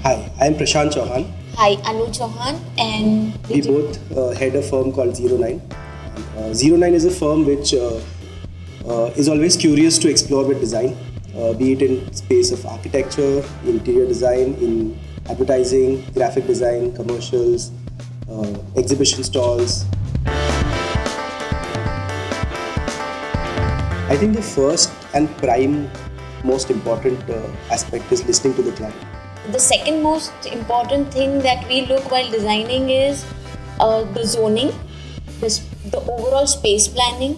Hi, I am Prashant Chauhan. Hi, Anu Chauhan, and We both head a firm called Zero9. Zero9 is a firm which is always curious to explore with design, be it in space of architecture, interior design, in advertising, graphic design, commercials, exhibition stalls. I think the first and prime most important aspect is listening to the client. the second most important thing that we look while designing is the zoning, the overall space planning.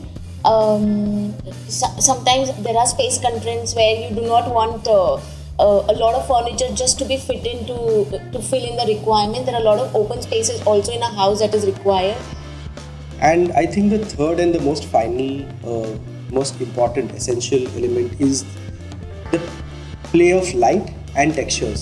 Sometimes there are space constraints where you do not want a lot of furniture just to be fit into to fill in the requirement. There are a lot of open spaces also in a house that is required. And I think the third and the most final, most important essential element is the play of light and textures.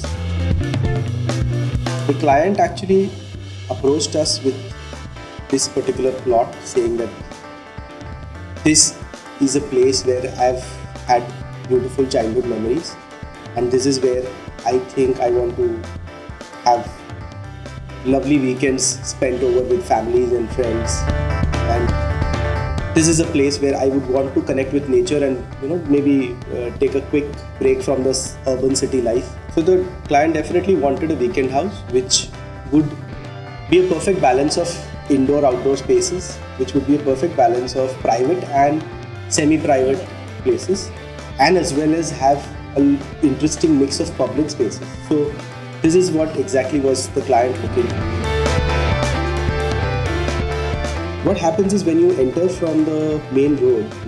The client actually approached us with this particular plot, saying that this is a place where I've had beautiful childhood memories, and this is where I think I want to have lovely weekends spent over with families and friends. And this is a place where I would want to connect with nature and maybe take a quick break from this urban city life. So the client definitely wanted a weekend house which would be a perfect balance of indoor-outdoor spaces, which would be a perfect balance of private and semi-private places, and as well as have an interesting mix of public spaces. So this is what exactly was the client looking for. What happens is when you enter from the main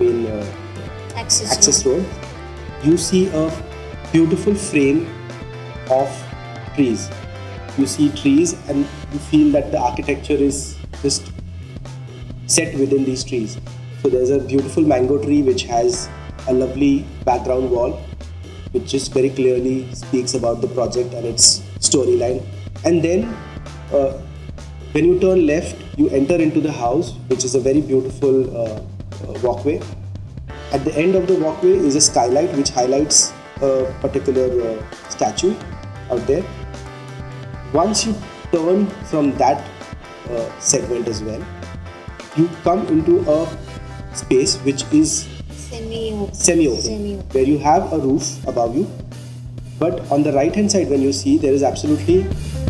access road, you see a beautiful frame of trees. You see trees and you feel that the architecture is just set within these trees. So there's a beautiful mango tree which has a lovely background wall which just very clearly speaks about the project and its storyline. And then when you turn left, you enter into the house, which is a very beautiful walkway. At the end of the walkway is a skylight which highlights a particular statue out there. Once you turn from that segment as well, you come into a space which is semi-open, where you have a roof above you. But on the right hand side, when you see, there is absolutely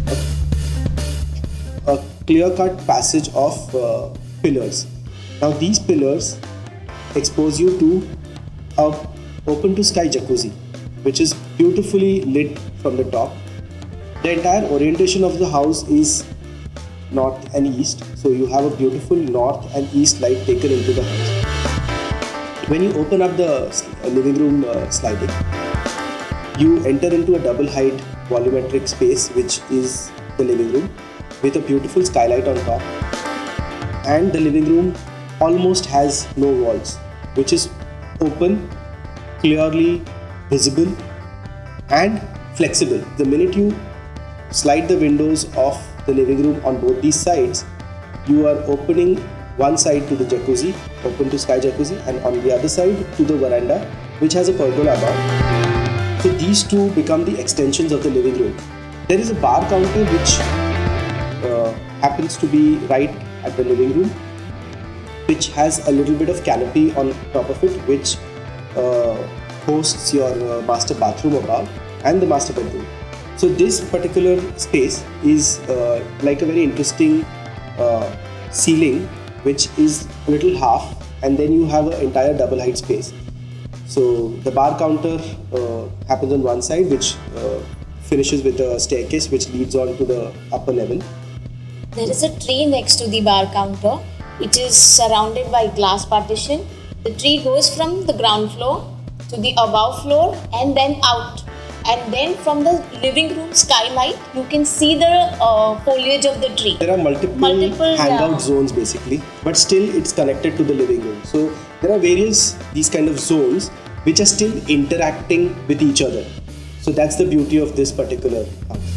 a clear-cut passage of pillars. Now these pillars expose you to a open-to-sky jacuzzi, which is beautifully lit from the top. The entire orientation of the house is north and east, so you have a beautiful north and east light taken into the house. When you open up the living room sliding, you enter into a double height volumetric space, which is the living room, with a beautiful skylight on top. And the living room almost has no walls, which is open, clearly visible and flexible. The minute you slide the windows of the living room on both these sides, you are opening one side to the jacuzzi, open to sky jacuzzi, and on the other side to the veranda, which has a pergola above. So these two become the extensions of the living room. There is a bar counter which happens to be right at the living room, which has a little bit of canopy on top of it, which hosts your master bathroom above and the master bedroom. So this particular space is like a very interesting ceiling, which is a little half, and then you have an entire double height space. So the bar counter happens on one side, which finishes with a staircase which leads on to the upper level. There is a tree next to the bar counter. It is surrounded by glass partition. The tree goes from the ground floor to the above floor and then out. And then from the living room skylight, you can see the foliage of the tree. There are multiple hangout zones basically, but still it's connected to the living room. So there are these kind of zones which are still interacting with each other. So that's the beauty of this particular house.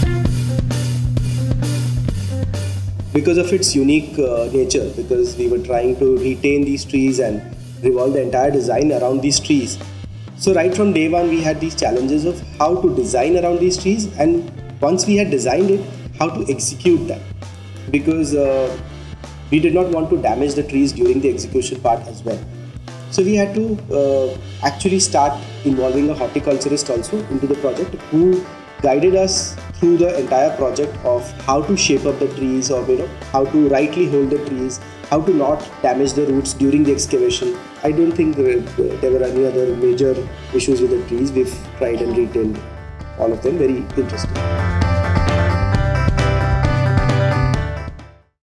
Because of its unique nature, because we were trying to retain these trees and revolve the entire design around these trees. So right from day one, we had these challenges of how to design around these trees, and once we had designed it, how to execute that, because we did not want to damage the trees during the execution part as well. So we had to actually start involving a horticulturist also into the project, who guided us through the entire project of how to shape up the trees, or how to rightly hold the trees, how to not damage the roots during the excavation. I don't think there were any other major issues with the trees. We've tried and retained all of them. Very interesting.